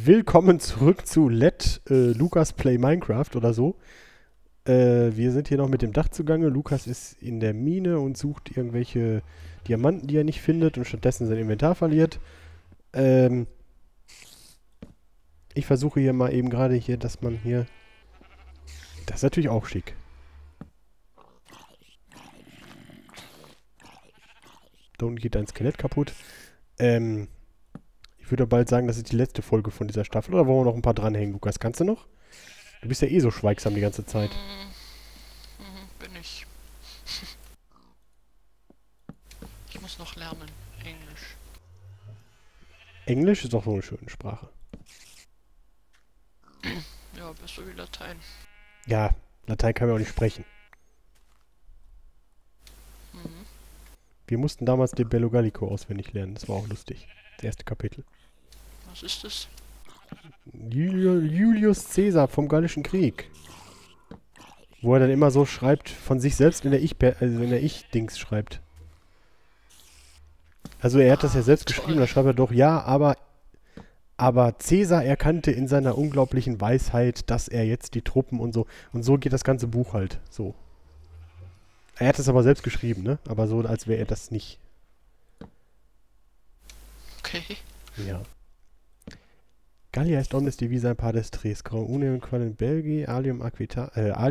Willkommen zurück zu Let Lukas Play Minecraft oder so. Wir sind hier noch mit dem Dach zugange. Lukas ist in der Mine und sucht irgendwelche Diamanten, die er nicht findet und stattdessen sein Inventar verliert. Ich versuche hier mal eben gerade hier, dass man hier... Das ist natürlich auch schick. Da unten geht ein Skelett kaputt. Ich würde bald sagen, das ist die letzte Folge von dieser Staffel. Oder wollen wir noch ein paar dranhängen, Lukas? Kannst du noch? Du bist ja eh so schweigsam die ganze Zeit. Bin ich. Ich muss noch lernen. Englisch. Englisch ist doch so eine schöne Sprache. Ja, besser wie Latein. Ja, Latein kann man auch nicht sprechen. Wir mussten damals den Bello Gallico auswendig lernen. Das war auch lustig. Das erste Kapitel. Was ist das? Julius Caesar vom Gallischen Krieg. Wo er dann immer so schreibt, von sich selbst in der Ich-Dings schreibt. Also er hat das ja selbst geschrieben, da schreibt er doch, ja, aber Caesar erkannte in seiner unglaublichen Weisheit, dass er jetzt die Truppen und so. Und so geht das ganze Buch halt. So. Er hat es aber selbst geschrieben, ne? Aber so, als wäre er das nicht. Okay. Ja. Gallia est omnes divisa in partes tres, quam unum quam Belgi, alium aquita,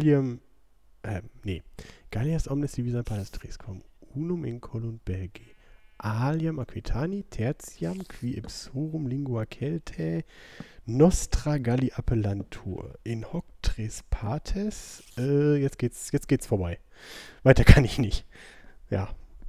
Gallia est omnes divisa in partes tres, quam unum in colunt Belgi, alium aquitani, tertiam, qui ipsorum lingua Celtae, nostra Galli appellantur, in hoc tres partes, jetzt geht's vorbei. Weiter kann ich nicht. Ja.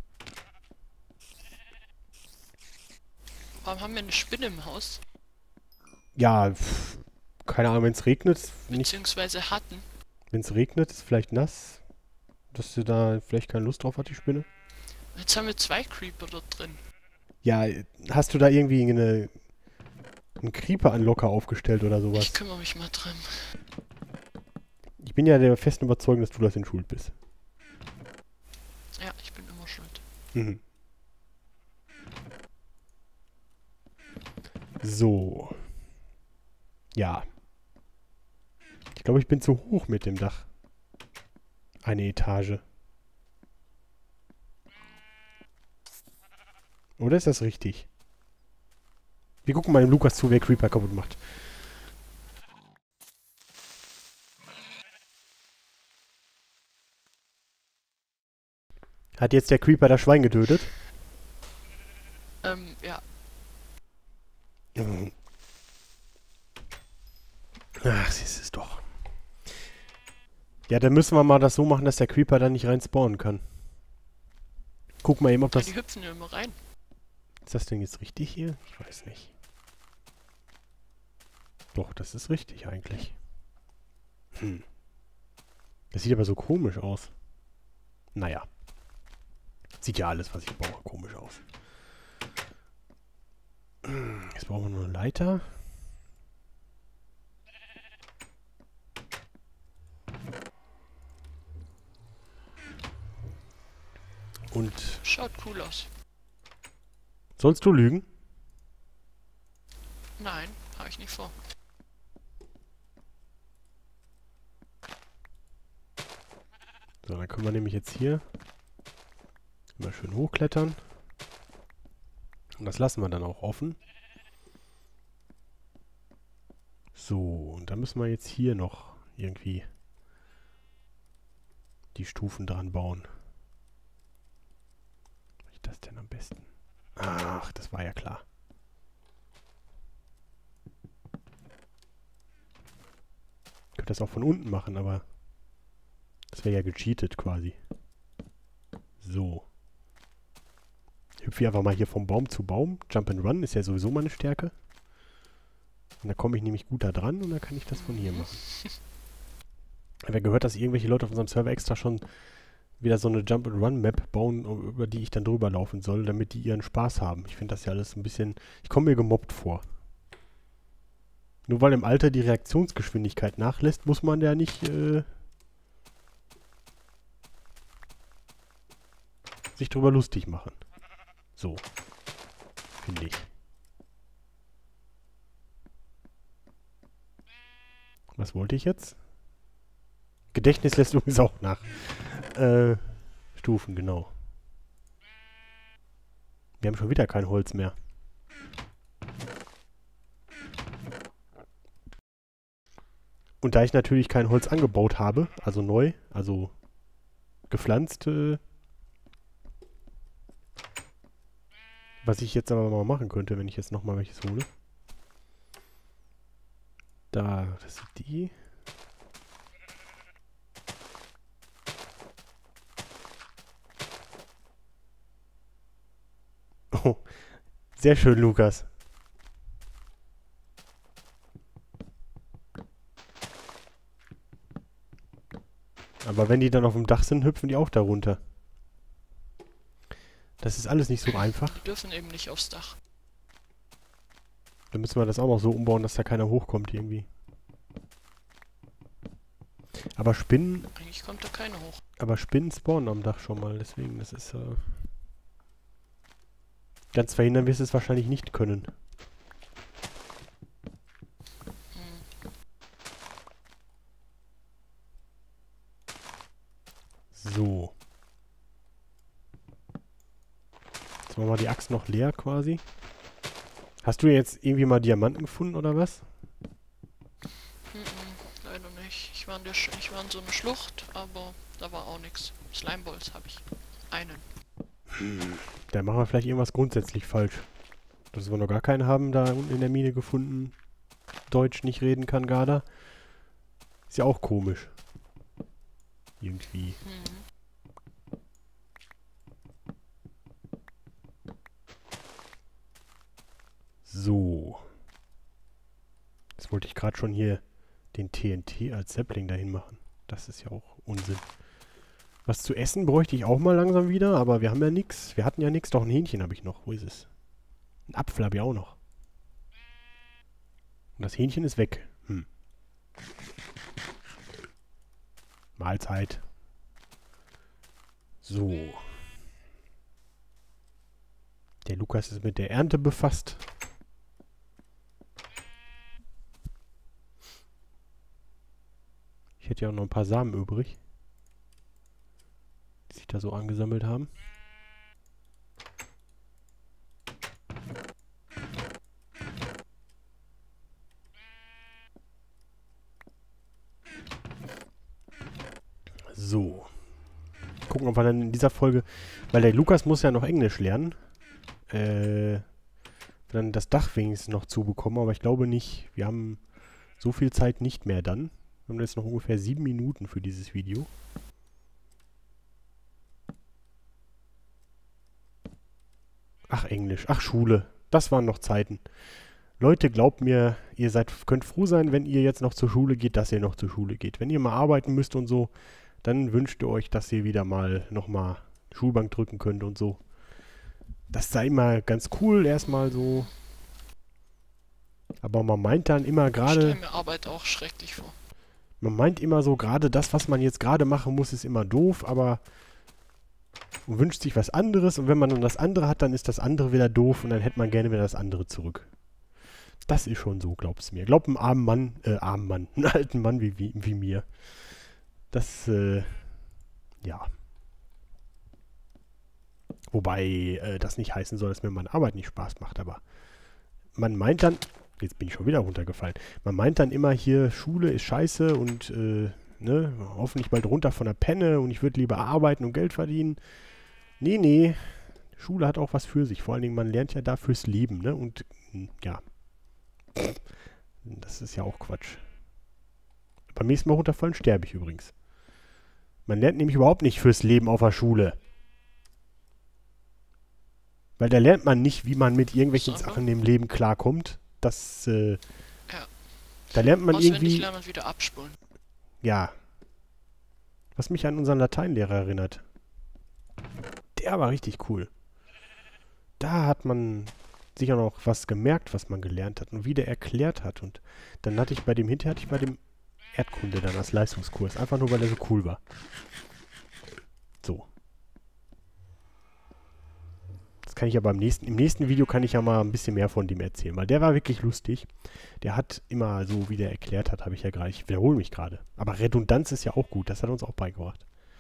Warum haben wir eine Spinne im Haus? Ja, keine Ahnung, wenn es regnet, Beziehungsweise hatten. wenn es regnet, ist vielleicht nass, dass sie da vielleicht keine Lust drauf hat, die Spinne. Jetzt haben wir 2 Creeper dort drin. Ja, hast du da irgendwie einen Creeper-Anlocker aufgestellt oder Ich sowas? kümmere mich mal dran. Ich bin ja der festen Überzeugung, dass du das in Schuld bist. Ja, ich bin immer schuld. Mhm. So. Ja. Ich glaube, ich bin zu hoch mit dem Dach. Eine Etage. Oder ist das richtig? Wir gucken mal dem Lukas zu, wer Creeper kaputt macht. Hat jetzt der Creeper das Schwein getötet? Ja. Ach, siehst es doch. Ja, dann müssen wir mal das so machen, dass der Creeper dann nicht rein spawnen kann. Guck mal eben, ob Ja, das... die hüpfen ja immer rein. Ist das denn jetzt richtig hier? Ich weiß nicht. Doch, das ist richtig eigentlich. Das sieht aber so komisch aus. Naja. Sieht ja alles, was ich baue, komisch aus. Jetzt brauchen wir nur eine Leiter. Und... Schaut cool aus. Sollst du lügen? Nein, habe ich nicht vor. So, dann können wir nämlich jetzt hier immer schön hochklettern. Und das lassen wir dann auch offen. So, und dann müssen wir jetzt hier noch irgendwie die Stufen dran bauen. Wie mache ich das denn am besten? Ach, das war ja klar. Ich könnte das auch von unten machen, aber das wäre ja gecheatet quasi. So. Ich hüpfe einfach mal hier vom Baum zu Baum. Jump and Run ist ja sowieso meine Stärke. Und da komme ich nämlich gut da dran und dann kann ich das von hier machen. Ich habe ja gehört, dass irgendwelche Leute auf unserem Server extra schon wieder so eine Jump and Run Map bauen, über die ich dann drüber laufen soll, damit die ihren Spaß haben. Ich finde das ja alles ein bisschen... Ich komme mir gemobbt vor. Nur weil im Alter die Reaktionsgeschwindigkeit nachlässt, muss man ja nicht sich drüber lustig machen. So. Finde ich. Was wollte ich jetzt? Gedächtnis lässt übrigens auch nach. Stufen, genau. Wir haben schon wieder kein Holz mehr. Und da ich natürlich kein Holz angebaut habe, also neu, also gepflanzt, was ich jetzt aber mal machen könnte, wenn ich jetzt nochmal welches hole. Da, das sind die. Oh, sehr schön, Lukas. Aber wenn die dann auf dem Dach sind, hüpfen die auch da runter. Das ist alles nicht so einfach. Die dürfen eben nicht aufs Dach. Dann müssen wir das auch noch so umbauen, dass da keiner hochkommt irgendwie. Aber Spinnen... Eigentlich kommt da keiner hoch. Aber Spinnen spawnen am Dach schon mal, deswegen, das ist... Ganz verhindern wirst du es wahrscheinlich nicht können. So. Jetzt machen wir die Axt noch leer quasi. Hast du jetzt irgendwie mal Diamanten gefunden oder was? Leider nicht. Ich war in so einer Schlucht, aber da war auch nichts. Slimeballs habe ich. Einen. Dann machen wir vielleicht irgendwas grundsätzlich falsch. Dass wir noch gar keinen haben da unten in der Mine gefunden. Deutsch nicht reden kann, Garda. Ist ja auch komisch. Irgendwie. So. Jetzt wollte ich gerade schon hier den TNT als Sapling dahin machen. Das ist ja auch Unsinn. Was zu essen bräuchte ich auch mal langsam wieder, aber wir haben ja nichts. Wir hatten ja nichts. Doch, ein Hähnchen habe ich noch. Wo ist es? Ein Apfel habe ich auch noch. Und das Hähnchen ist weg. Mahlzeit. So. Der Lukas ist mit der Ernte befasst. Ich hätte ja auch noch ein paar Samen übrig, die sich da so angesammelt haben. So. Gucken, ob wir dann in dieser Folge... Weil der Lukas muss ja noch Englisch lernen. Dann das Dach wenigstens noch zubekommen, aber ich glaube nicht. Wir haben so viel Zeit nicht mehr dann. Wir haben jetzt noch ungefähr 7 Minuten für dieses Video. Ach, Englisch. Ach, Schule. Das waren noch Zeiten. Leute, glaubt mir, könnt froh sein, wenn ihr jetzt noch zur Schule geht, dass ihr noch zur Schule geht. Wenn ihr mal arbeiten müsst und so, dann wünscht ihr euch, dass ihr wieder mal nochmal Schulbank drücken könnt und so. Das sei immer ganz cool, erstmal so. Aber man meint dann immer gerade... Ich stelle mir Arbeit auch schrecklich vor. Man meint immer so, gerade das, was man jetzt gerade machen muss, ist immer doof, aber man wünscht sich was anderes und wenn man dann das andere hat, dann ist das andere wieder doof und dann hätte man gerne wieder das andere zurück. Das ist schon so, glaub's mir. Glaubt einem armen Mann, einen alten Mann wie mir. Das, ja. Wobei das nicht heißen soll, dass mir meine Arbeit nicht Spaß macht, aber man meint dann, jetzt bin ich schon wieder runtergefallen, man meint dann immer hier, Schule ist scheiße und, ne, hoffentlich bald runter von der Penne und ich würde lieber arbeiten und Geld verdienen. Nee, nee, Schule hat auch was für sich. Vor allen Dingen, man lernt ja da fürs Leben, ne, und, ja. Das ist ja auch Quatsch. Beim nächsten Mal runterfallen sterbe ich übrigens. Man lernt nämlich überhaupt nicht fürs Leben auf der Schule. Weil da lernt man nicht, wie man mit irgendwelchen Sachen im Leben klarkommt. Das, Ja. Da lernt man irgendwie... lernen und wieder abspulen. Ja. Was mich an unseren Lateinlehrer erinnert. Der war richtig cool. Da hat man sich auch noch was gemerkt, was man gelernt hat und wie der erklärt hat. Und dann hatte ich bei dem Erdkunde dann als Leistungskurs. Einfach nur, weil er so cool war. So. kann ich aber im nächsten Video kann ich ja mal ein bisschen mehr von dem erzählen, weil der war wirklich lustig. Der hat immer so, wie der erklärt hat, habe ich ja gerade, ich wiederhole mich gerade. Aber Redundanz ist ja auch gut, das hat er uns auch beigebracht.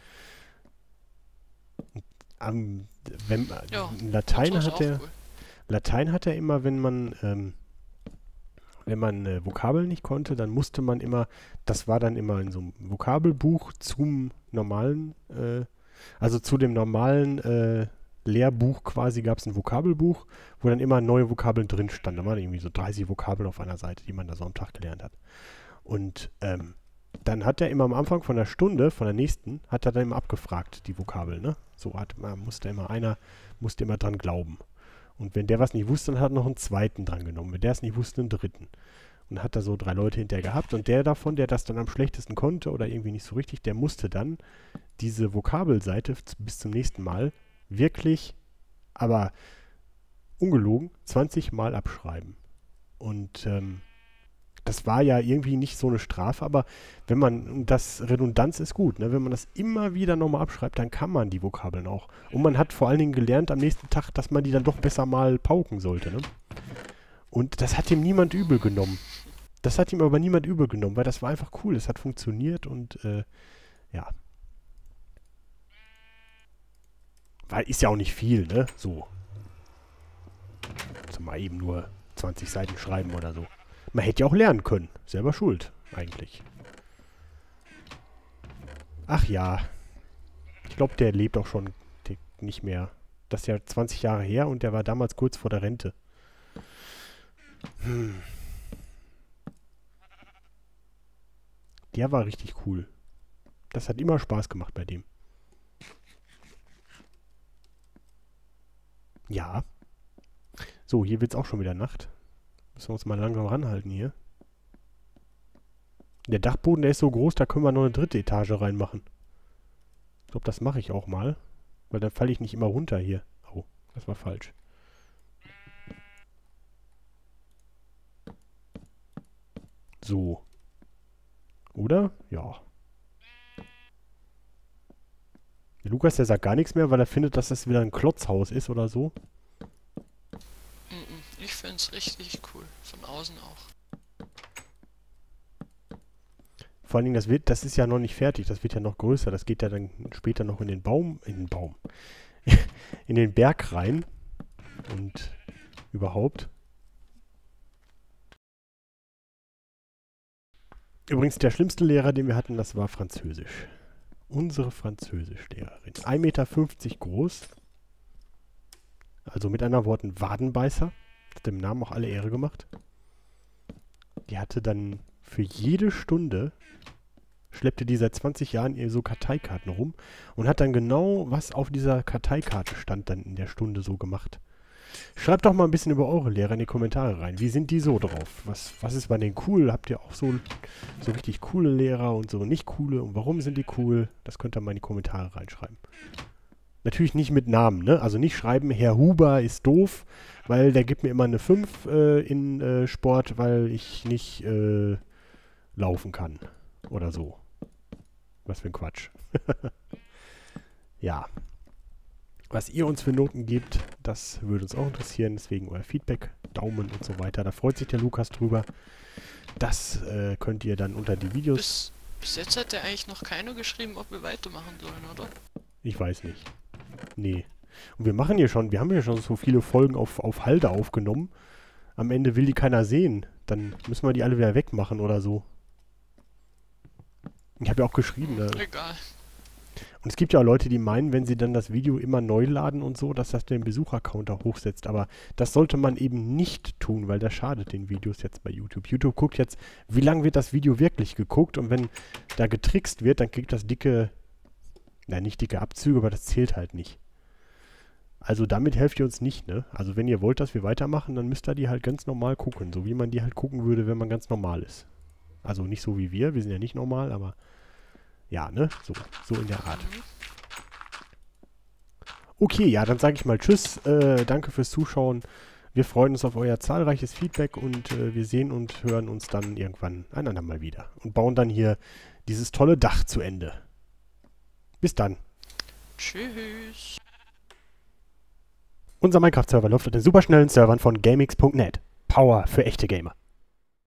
Wenn, Ja, Latein das ist hat auch er, cool. Latein hat er immer, wenn man Vokabeln nicht konnte, dann musste man immer, das war dann immer in so einem Vokabelbuch zum normalen, also zu dem normalen Lehrbuch quasi gab es ein Vokabelbuch, wo dann immer neue Vokabeln drin standen. Da waren irgendwie so 30 Vokabeln auf einer Seite, die man da so am Tag gelernt hat. Und dann hat er immer am Anfang von der Stunde, von der nächsten, hat er dann immer abgefragt, die Vokabeln, ne? So musste immer dran glauben. Und wenn der was nicht wusste, dann hat er noch einen zweiten dran genommen. Wenn der es nicht wusste, einen dritten. Und hat da so 3 Leute hinterher gehabt. Und der davon, der das dann am schlechtesten konnte oder irgendwie nicht so richtig, der musste dann diese Vokabelseite bis zum nächsten Mal wirklich, aber ungelogen, 20 Mal abschreiben. Und das war ja irgendwie nicht so eine Strafe, aber wenn man, Redundanz ist gut, ne? Wenn man das immer wieder nochmal abschreibt, dann kann man die Vokabeln auch. Und man hat vor allen Dingen gelernt am nächsten Tag, dass man die dann doch besser mal pauken sollte, ne? Und das hat ihm niemand übel genommen. Das hat ihm aber niemand übel genommen, weil das war einfach cool. Es hat funktioniert und ja. Weil ist ja auch nicht viel, ne? So. Also mal eben nur 20 Seiten schreiben oder so. Man hätte ja auch lernen können. Selber schuld, eigentlich. Ach ja. Ich glaube, der lebt auch schon nicht mehr. Das ist ja 20 Jahre her und der war damals kurz vor der Rente. Der war richtig cool. Das hat immer Spaß gemacht bei dem. Ja. So, hier wird es auch schon wieder Nacht. Müssen wir uns mal langsam ranhalten hier. Der Dachboden, der ist so groß, da können wir noch eine 3. Etage reinmachen. Ich glaube, das mache ich auch mal. Weil dann falle ich nicht immer runter hier. Oh, das war falsch. So. Oder? Ja. Der Lukas, der sagt gar nichts mehr, weil er findet, dass das wieder ein Klotzhaus ist oder so. Ich finde es richtig cool. Von außen auch. Vor allen Dingen, das ist ja noch nicht fertig. Das wird ja noch größer. Das geht ja dann später noch in den Baum. In den Berg rein. Und überhaupt. Übrigens, der schlimmste Lehrer, den wir hatten, das war Französisch. Unsere Französischlehrerin. 1,50 Meter groß. Also mit anderen Worten Wadenbeißer. Hat dem Namen auch alle Ehre gemacht. Die hatte dann für jede Stunde, schleppte die seit 20 Jahren so Karteikarten rum und hat dann genau, was auf dieser Karteikarte stand, dann in der Stunde so gemacht. Schreibt doch mal ein bisschen über eure Lehrer in die Kommentare rein. Wie sind die so drauf? Was ist bei denen cool? Habt ihr auch so richtig coole Lehrer und so nicht coole? Und warum sind die cool? Das könnt ihr mal in die Kommentare reinschreiben. Natürlich nicht mit Namen, ne? Also nicht schreiben, Herr Huber ist doof, weil der gibt mir immer eine 5 in Sport, weil ich nicht laufen kann. Oder so. Was für ein Quatsch. Ja. Was ihr uns für Noten gebt, das würde uns auch interessieren. Deswegen euer Feedback, Daumen und so weiter. Da freut sich der Lukas drüber. Das könnt ihr dann unter die Videos... Bis jetzt hat der eigentlich noch keiner geschrieben, ob wir weitermachen sollen, oder? Ich weiß nicht. Nee. Und wir haben ja schon so viele Folgen auf Halde aufgenommen. Am Ende will die keiner sehen. Dann müssen wir die alle wieder wegmachen oder so. Ich habe ja auch geschrieben. Egal. Und es gibt ja auch Leute, die meinen, wenn sie dann das Video immer neu laden und so, dass das den Besuchercounter hochsetzt. Aber das sollte man eben nicht tun, weil das schadet den Videos jetzt bei YouTube. YouTube guckt jetzt, wie lange wird das Video wirklich geguckt. Und wenn da getrickst wird, dann kriegt das nicht dicke Abzüge, aber das zählt halt nicht. Also damit helft ihr uns nicht, ne? Also wenn ihr wollt, dass wir weitermachen, dann müsst ihr die halt ganz normal gucken. So wie man die halt gucken würde, wenn man ganz normal ist. Also nicht so wie wir sind ja nicht normal, aber ja, ne? So in der Art. Okay, ja, dann sage ich mal Tschüss. Danke fürs Zuschauen. Wir freuen uns auf euer zahlreiches Feedback und wir sehen und hören uns dann irgendwann ein andermal wieder. Und bauen dann hier dieses tolle Dach zu Ende. Bis dann. Tschüss. Unser Minecraft-Server läuft auf den superschnellen Servern von gamix.net. Power für echte Gamer.